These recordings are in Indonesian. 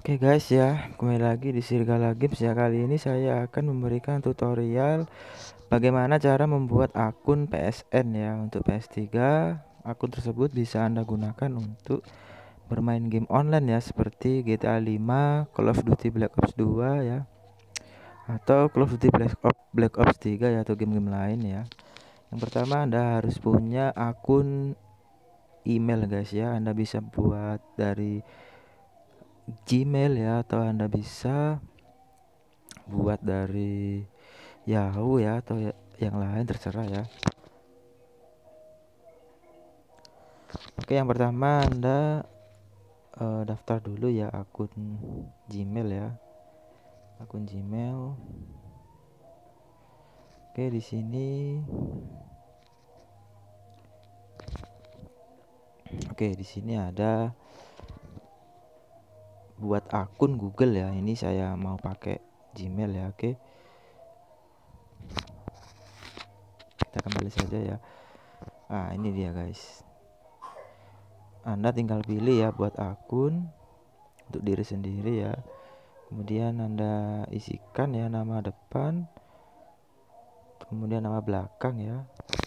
Oke guys ya, kembali lagi di Sirgala Games ya. Kali ini saya akan memberikan tutorial bagaimana cara membuat akun PSN ya untuk PS3. Akun tersebut bisa Anda gunakan untuk bermain game online ya, seperti GTA 5, Call of Duty Black Ops 2 ya, atau Call of Duty Black Ops 3 ya, atau game-game lain ya. Yang pertama, Anda harus punya akun email guys ya. Anda bisa buat dari Gmail ya, atau Anda bisa buat dari Yahoo ya, atau yang lain terserah ya. Oke, yang pertama Anda daftar dulu ya akun Gmail ya. Akun Gmail. Oke, di sini. Oke, di sini ada buat akun Google ya. Ini saya mau pakai Gmail ya. Oke. Kita kembali saja ya. Nah, ini dia guys. Anda tinggal pilih ya buat akun untuk diri sendiri ya. Kemudian Anda isikan ya nama depan, kemudian nama belakang ya.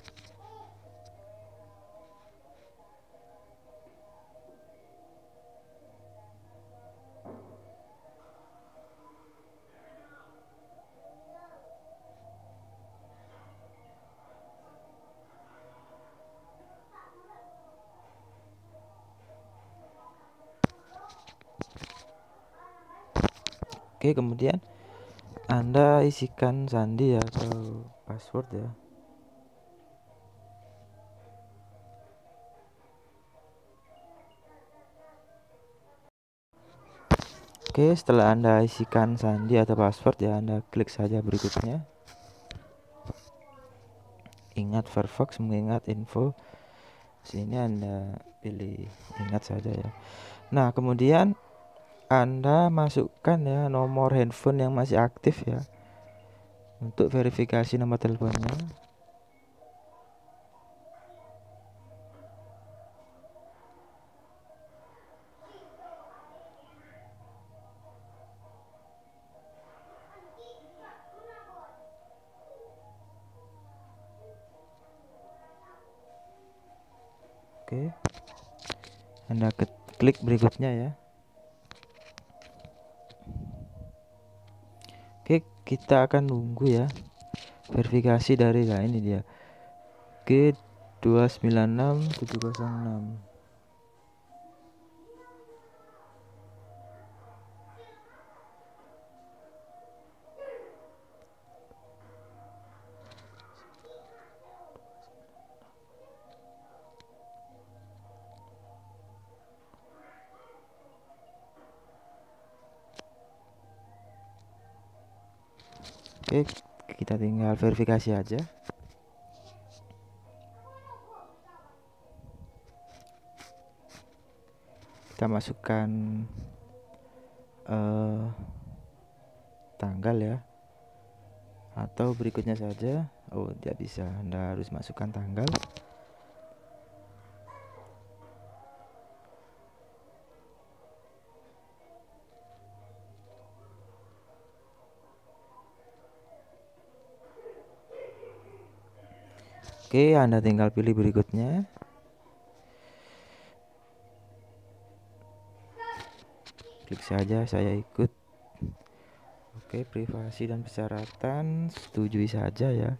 Oke, kemudian Anda isikan sandi ya, atau password ya. Oke, setelah Anda isikan sandi atau password ya, Anda klik saja berikutnya. Ingat Firefox mengingat info. Sini Anda pilih ingat saja ya. Nah, kemudian Anda masukkan ya nomor handphone yang masih aktif ya untuk verifikasi nomor teleponnya. Oke, Anda klik berikutnya ya. Oke, kita akan nunggu ya verifikasi dari, nah ini dia, G296706. Oke, kita tinggal verifikasi aja. Kita masukkan tanggal ya, atau berikutnya saja. Oh, tidak bisa, Anda harus masukkan tanggal. Oke, Anda tinggal pilih berikutnya. Klik saja, saya ikut. Oke, privasi dan persyaratan setujui saja ya.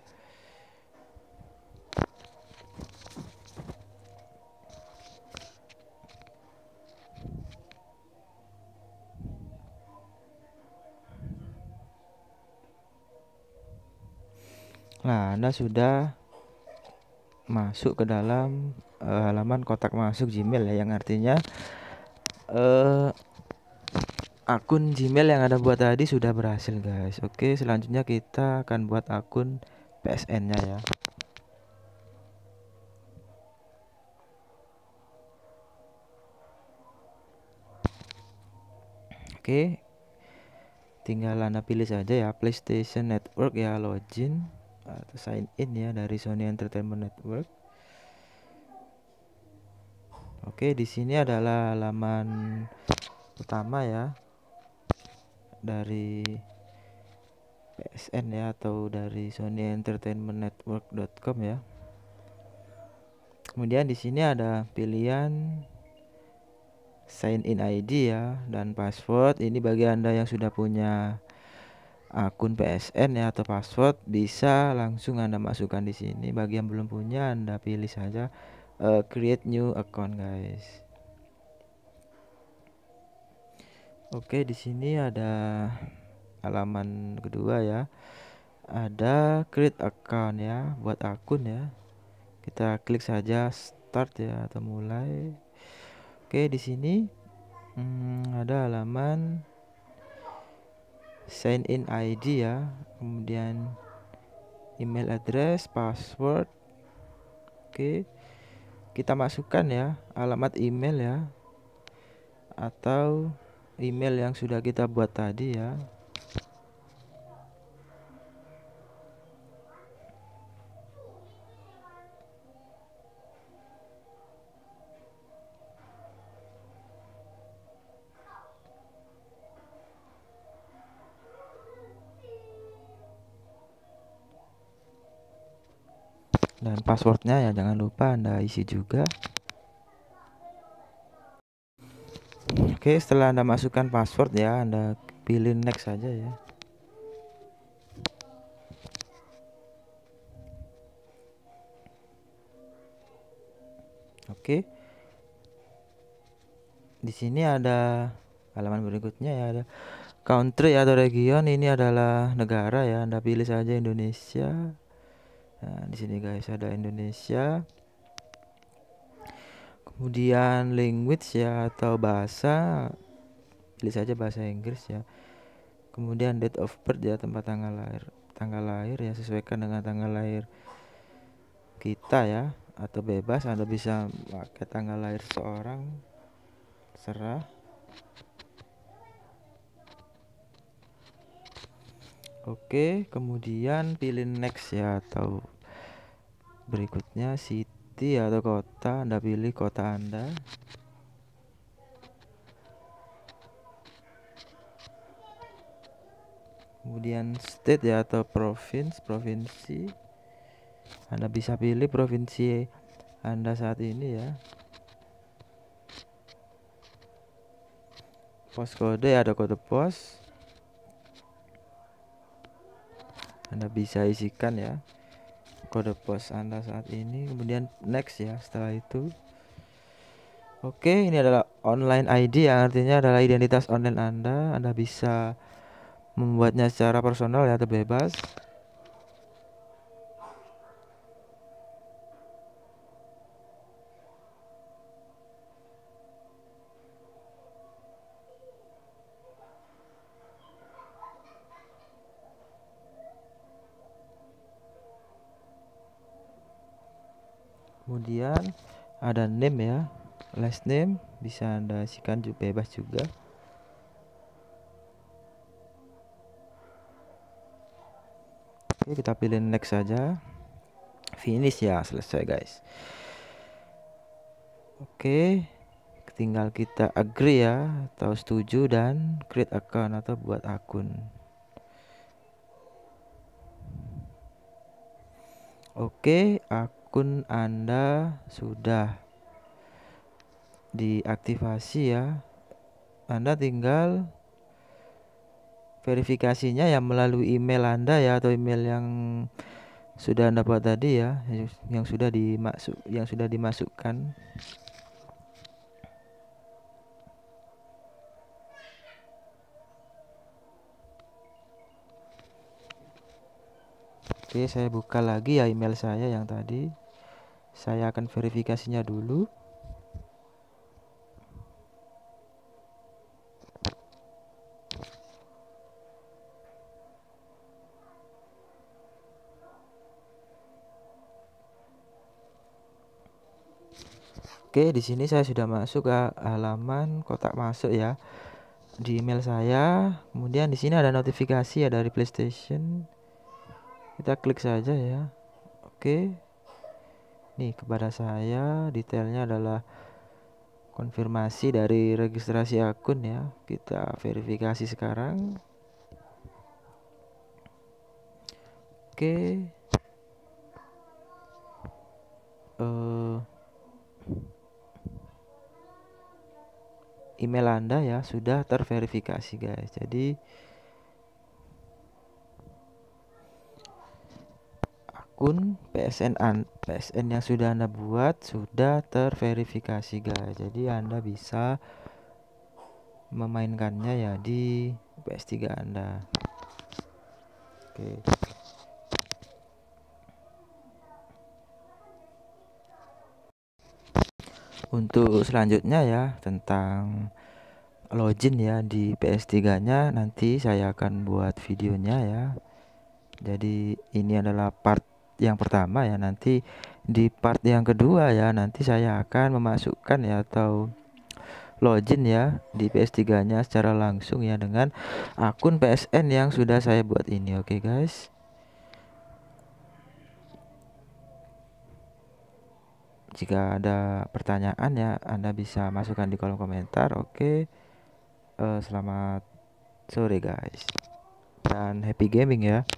Nah, Anda sudah masuk ke dalam halaman kotak masuk Gmail ya, yang artinya akun Gmail yang Anda buat tadi sudah berhasil guys. Oke, selanjutnya kita akan buat akun PSN-nya ya. Oke, tinggal Anda pilih saja ya PlayStation Network ya, login atau sign in ya dari Sony Entertainment Network. Oke, di sini adalah halaman utama ya. dari PSN ya, atau dari Sony Entertainment Network.com ya. Kemudian di sini ada pilihan sign in ID ya dan password. Ini bagi Anda yang sudah punya akun PSN ya atau password, bisa langsung Anda masukkan di sini. Bagi yang belum punya, Anda pilih saja create new account guys. Oke, di sini ada halaman kedua ya. Ada create account ya, buat akun ya. Kita klik saja start ya atau mulai. Oke, di sini ada halaman sign in ID ya, kemudian email address, password. Oke, kita masukkan ya alamat email ya atau email yang sudah kita buat tadi ya. Dan passwordnya ya jangan lupa Anda isi juga. Oke, setelah Anda masukkan password ya, Anda pilih next saja ya. Oke. Di sini ada halaman berikutnya ya, ada country atau region. Ini adalah negara ya, Anda pilih saja Indonesia. Nah, di sini guys ada Indonesia. Kemudian language ya atau bahasa, pilih saja bahasa Inggris ya. Kemudian date of birth ya, tempat tanggal lahir. Tanggal lahir ya sesuaikan dengan tanggal lahir kita ya, atau bebas Anda bisa pakai tanggal lahir seseorang, terserah. Oke, kemudian pilih next ya atau berikutnya city atau kota. Anda pilih kota Anda. Kemudian state ya atau provinsi. Anda bisa pilih provinsi Anda saat ini ya. Postcode ada kode pos. Anda bisa isikan ya kode pos Anda saat ini. Kemudian next ya setelah itu. Oke, ini adalah online ID yang artinya adalah identitas online Anda. Anda bisa membuatnya secara personal ya atau bebas. Kemudian ada name ya, last name bisa Anda isikan juga bebas juga. Oke, kita pilih next saja. Finish ya, selesai guys. Oke, tinggal kita agree ya atau setuju dan create account atau buat akun. Oke, akun Anda sudah diaktifasi ya. Anda tinggal verifikasinya ya melalui email Anda ya atau email yang sudah Anda buat tadi ya, yang sudah dimasukkan. Oke, saya buka lagi ya email saya yang tadi. Saya akan verifikasinya dulu. Oke, di sini saya sudah masuk ke halaman kotak masuk ya di email saya. Kemudian di sini ada notifikasi ya dari PlayStation. Kita klik saja ya. Oke. Nih kepada saya detailnya adalah konfirmasi dari registrasi akun ya. Kita verifikasi sekarang. Oke. Email Anda ya sudah terverifikasi guys. Jadi akun PSN yang sudah Anda buat sudah terverifikasi guys. Jadi Anda bisa memainkannya ya di PS3 Anda. Oke. Untuk selanjutnya ya tentang login ya di PS3-nya nanti saya akan buat videonya ya. Jadi ini adalah part yang pertama ya. Nanti di part yang kedua ya nanti saya akan memasukkan ya atau login ya di PS3-nya secara langsung ya dengan akun PSN yang sudah saya buat ini. Oke guys. Jika ada pertanyaan ya Anda bisa masukkan di kolom komentar. Oke. Selamat sore guys dan happy gaming ya.